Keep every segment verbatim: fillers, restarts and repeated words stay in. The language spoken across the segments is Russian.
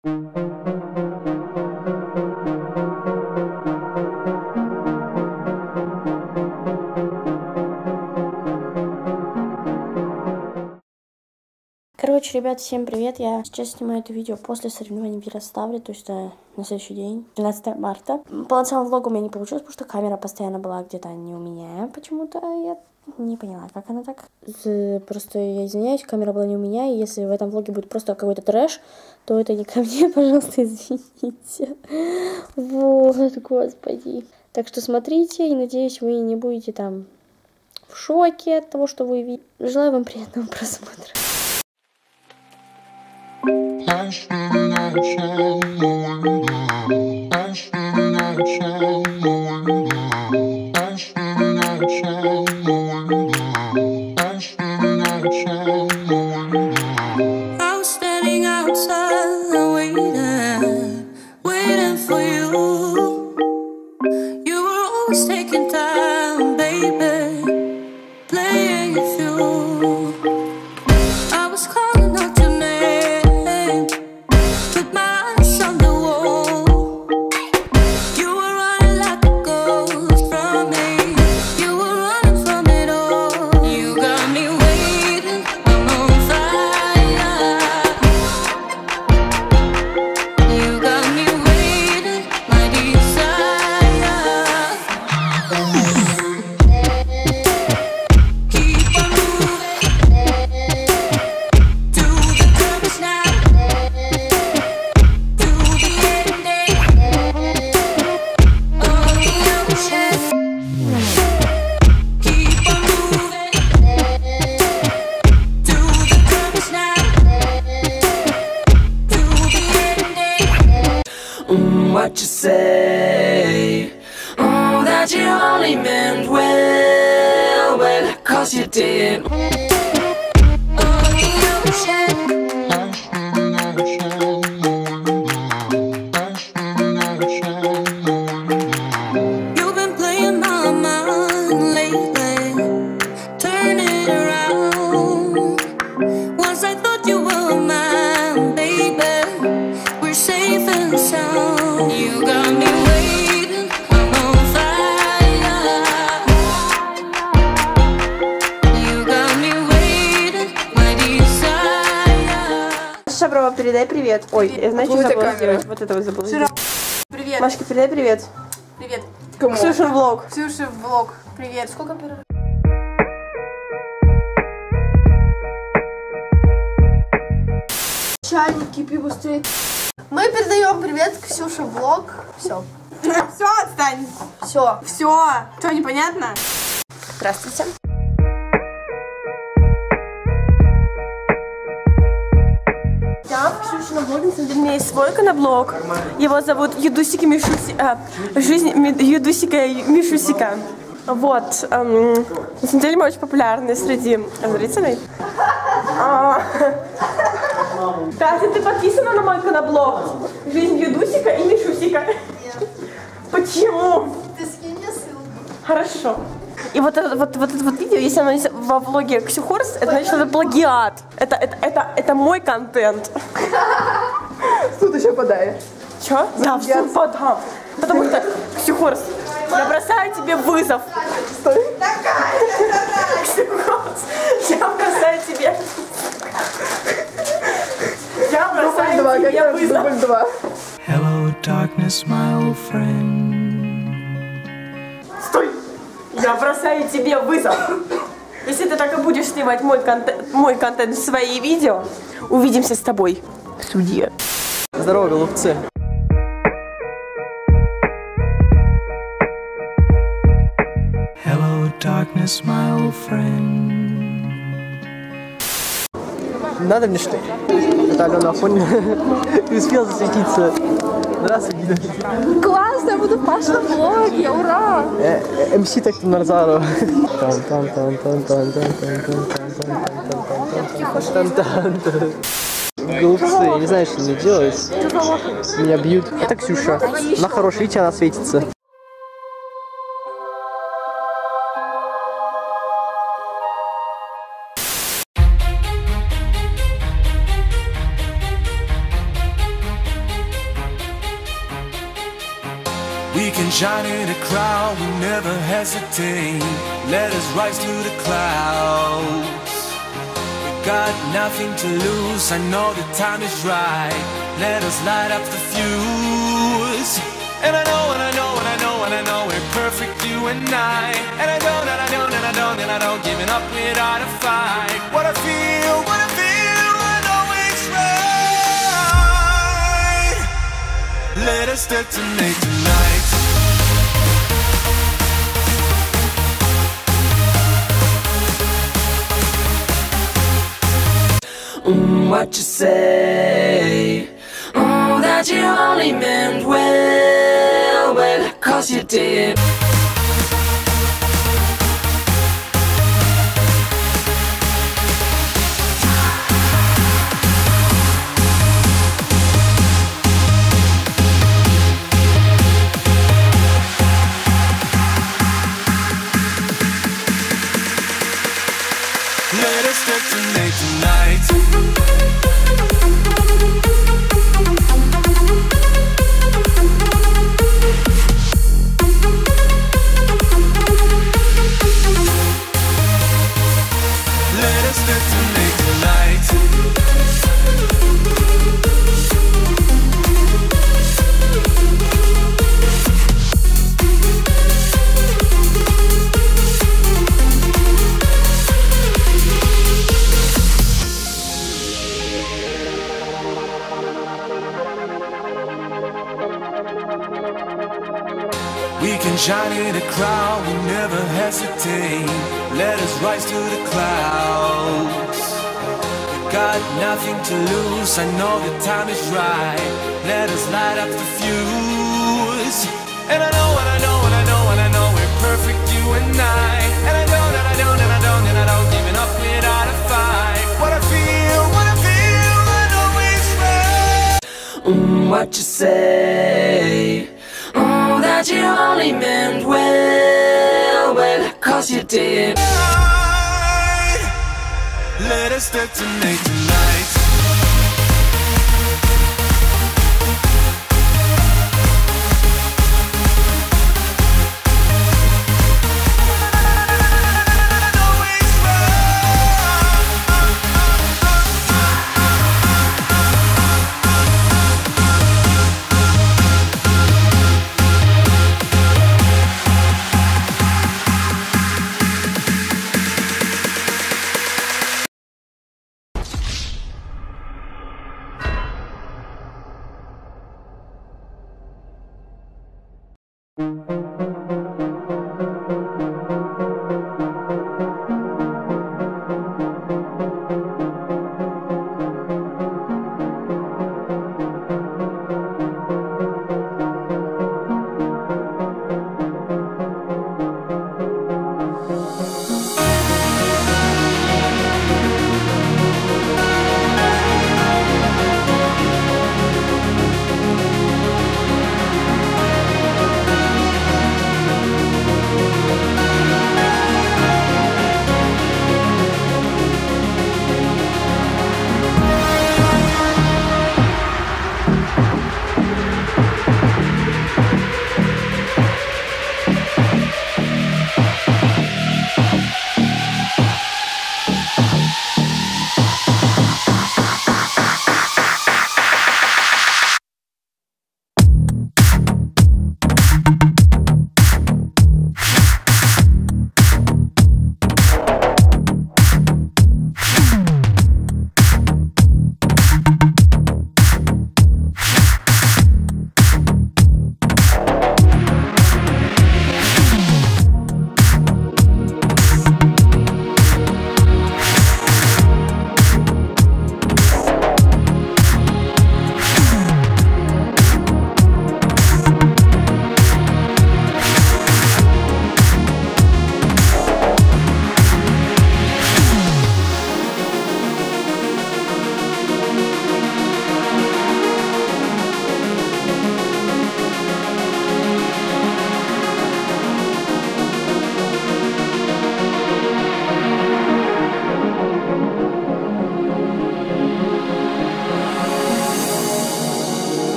Короче, ребят, всем привет! Я сейчас снимаю это видео после соревнований в Ярославле, то есть э, на следующий день, тринадцатое марта. Полноценного влога у меня не получилось, потому что камера постоянно была где-то не у меня почему-то. Я не поняла, как она так. Просто я извиняюсь, камера была не у меня, и если в этом влоге будет просто какой-то трэш, то это не ко мне, пожалуйста, извините. Вот, господи. Так что смотрите, и надеюсь, вы не будете там в шоке от того, что вы видите. Желаю вам приятного просмотра. I'm standing outside the window. I'm standing outside the window. I'm standing outside the window. I'm standing outside the window. I'm standing outside the window, waiting for you. You were always taking time, baby, playing it through. I was calling out your name. What you say? Oh, that you only meant well, well, cause you did. You've been playing my mind lately, turning it around. Once I thought you were mine, baby, we're safe and sound. You got me waiting, I'm on fire. You got me waiting, my desire. Шаброва, передай привет. Ой, я знаю, что забыла сделать. Вот это вот забыла сделать. Привет. Машка, передай привет. Привет. Кому? Ксюшин влог. Ксюша влог. Привет. Сколько перерыв? Чайник, кипи быстрее. Мы передаем привет Ксюша влог. Все. Все, отстань. Все. Все. Что, непонятно? Здравствуйте. Я в Ксюшином влоге, на самом деле, у меня есть свой канаблог. Его зовут Юдусика Мишусика. А, жизнь Юдусика Мишусика. Вот. Эм, на самом деле мы очень популярны среди зрителей. А, Катя, ты подписана на мой канаблог? Жизнь Юдусика и Мишусика. Почему? Ты скинь мне ссылку. Хорошо. И вот это вот, вот это вот видео, если оно во влоге Ксюхорс, это значит, это плагиат. Это, это, это, это мой контент. Суд еще подай. Чё? Я в суд подам. Потому что, Ксюхорс, я бросаю тебе вызов. Стой. Ксюхорс, я бросаю тебе... Я бросаю Два, тебе как вызов. дубль два. Hello, darkness, my old friend. Стой! Я бросаю тебе вызов. Если ты так и будешь снимать мой контент, мой контент в свои видео, увидимся с тобой в суде. Здорово, голубцы. Hello, darkness, my old friend. Надо мне что? Это Алена Афонина. Ты успел засветиться. Здравствуй, Гида. Классно, я буду в Пашном влоге, ура! МС так Нарзаров. Голубцы, я не знаю, что мне делать. Меня бьют. Это Ксюша. Она хорошая, видите, она светится. We can shine in a crowd, we never hesitate. Let us rise to the clouds. We got nothing to lose, I know the time is right. Let us light up the fuse. And I know, and I know, and I know, and I know we're perfect, you and I. And I don't, and I don't, and I don't, and I don't giving up without a fight. What I feel, what I feel, I know it's right. Let us detonate tonight. Mm, what you say? Oh, that you only meant well, well, cause you did. Let us detonate tonight. Let us detonate tonight. We can shine in a crowd, we never hesitate. Let us rise to the clouds. We got nothing to lose, I know the time is right. Let us light up the fuse. And I know, and I know, and I know, and I know we're perfect, you and I. And I don't, and I don't, and I don't, and I don't giving up without a fight. What I feel, what I feel, I know it's right. Mm, what you say? Oh, that you only meant well, well, cause you did. Let us detonate tonight.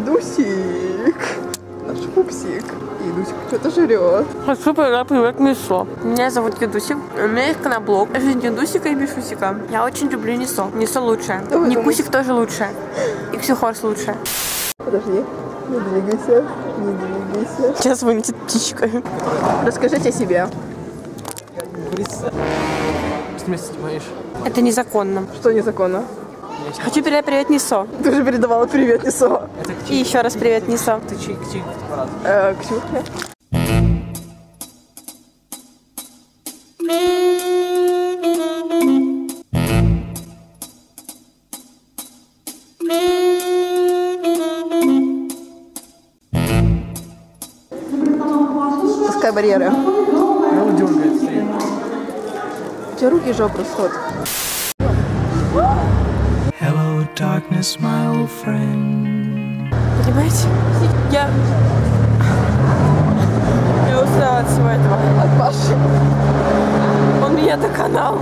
Едусик. Наш пупсик. Едусик что-то жрет. Хочу передать привет Нисо. Меня зовут Едусик. У меня есть канаблог «Жизнь Едусика и Мишусика». Я очень люблю Нисо. Нисо лучше. Никусик тоже лучше. И Ксюхорс лучше. Подожди. Не двигайся. Не двигайся. Сейчас вылетит птичка. Расскажите о себе. Вместе снимаешь. Это незаконно. Что незаконно? Хочу передать привет Нисо. Ты уже передавала привет, Нисо. И еще раз привет Нисо. Ты чей, чей фотоаппарат? Э, Ксюхе. Пускай барьеры. Ну, дергает, стоит. У тебя руки жопу растут. Hello, darkness, my old friend. Понимаете? Я... Я устала от всего этого. От Паши. Он меня доконал.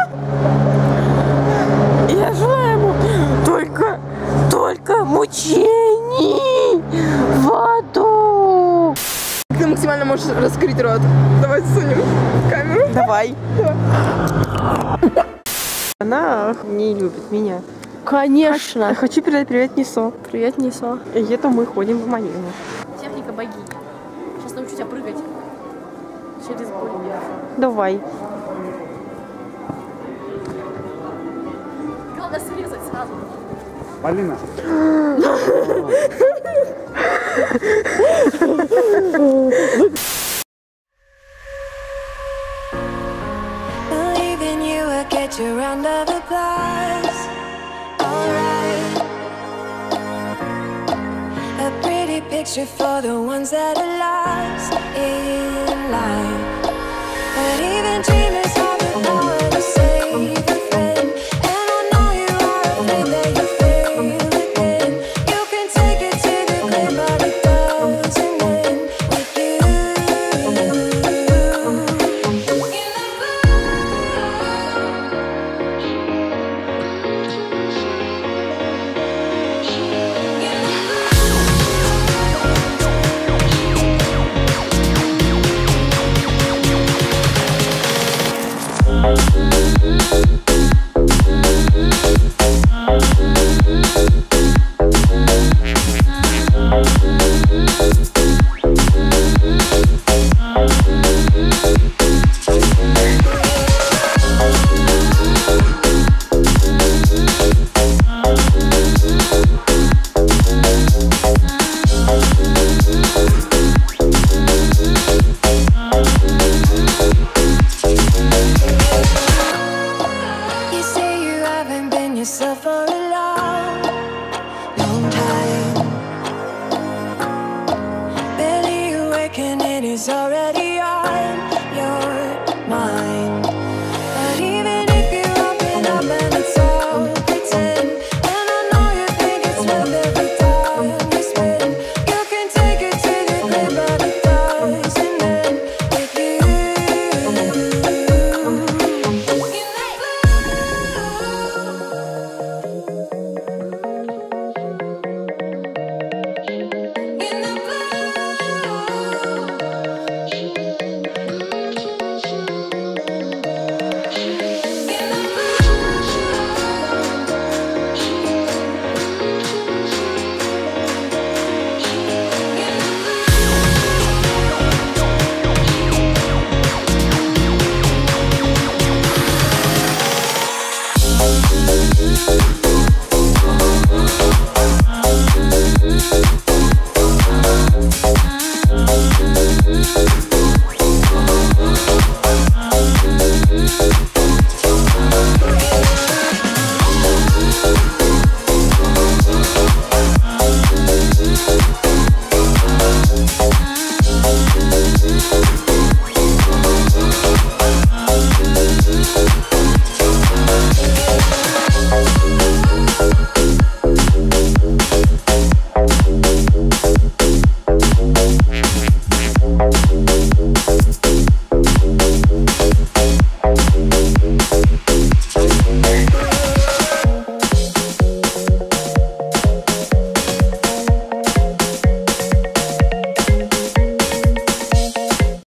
И я желаю ему только, только мучений в аду. Ты максимально можешь раскрыть рот. Давай засунем камеру. Давай. Она не любит меня. Конечно. Хочу передать привет Нисо. Привет, Нисо. И это мы ходим в Манилу. Техника богини. Сейчас научу тебя прыгать через боль. Давай. Главное срезать сразу. Полина. Believe in you will get you round of applause. Alright. A pretty picture for the ones that are lost in life. But even dreamers have the power to save a friend. And I know you are afraid that you fail again. You can take it to the grave, but it doesn't end with you. You say you haven't been yourself for a long, long time. Barely awake and it is already